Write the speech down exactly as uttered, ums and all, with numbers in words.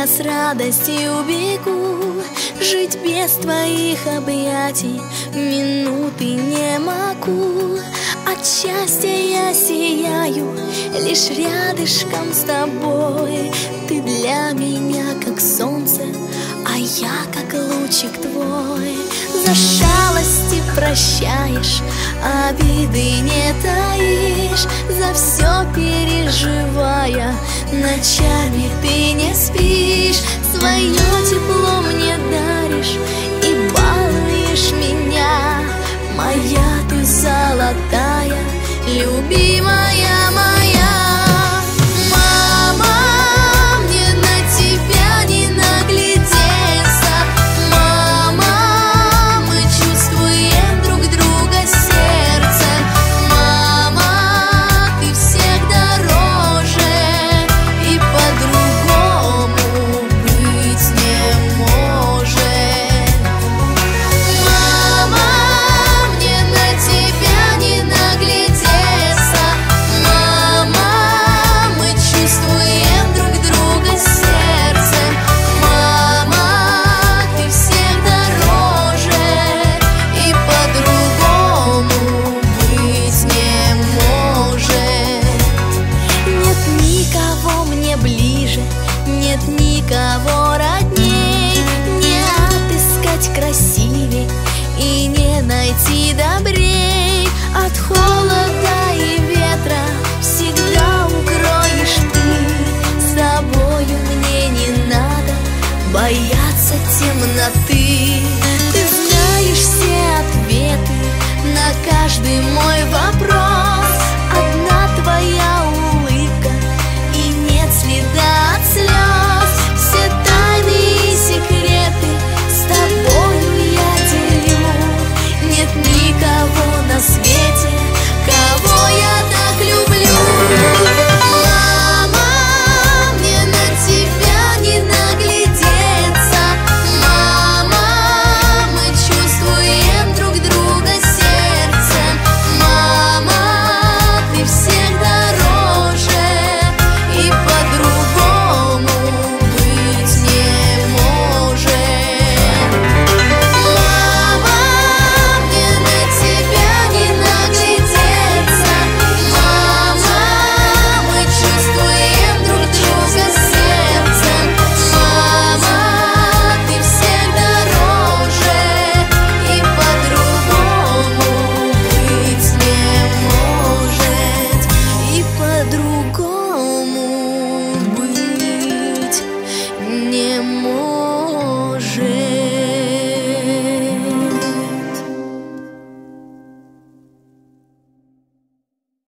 с радостью бегу. Жить без твоих объятий минуты не могу. От счастья я сияю лишь рядышком с тобой. Ты для меня как солнце, а я как лучик твой. За шалости прощаешь, обиды не таишь. За все переживая, ночами ты не спишь. Свое тепло мне даришь и балуешь меня. Моя ты золотая, любимая моя. Мама, мне на тебя не наглядеться. Мама, мы чувствуем друг друга сердцем. Мама, ты всех дороже, и по-другому быть не может. Мама, мне на тебя не наглядеться. Мама, мы чувствуем друг друга сердцем. Мама, ты всех дороже, и по-другому быть не может. Нет никого мне ближе, нет никого родней. Не отыскать красивей и не найти добрей. От холода и ветра всегда укроешь ты. С тобою мне не надо бояться темноты. Ты знаешь все ответы на каждый мой вопрос.